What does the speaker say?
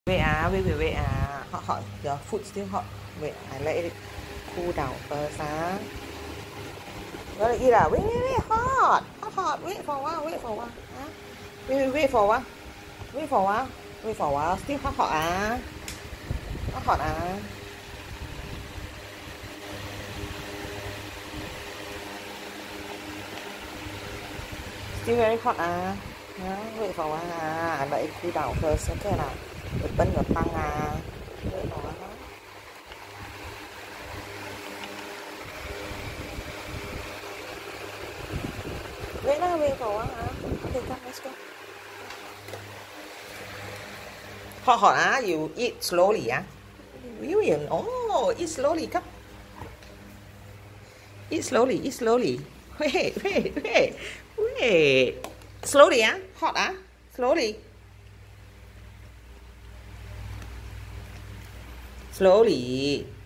Wait, hot. Your food still hot. Wait, I let it cool down first. Gotta eat Wait, hot. Wait for a while. Wait for a while. Still hot. Hot. Still very hot. Wait for a while. Let it cool down first. Okay lah. Open your tongue. Wait for a while. Wait for a while. Okay, come, let's go. Hot. You eat slowly. William, eat slowly. Come. Eat slowly. Wait. Slowly. Hot. Slowly.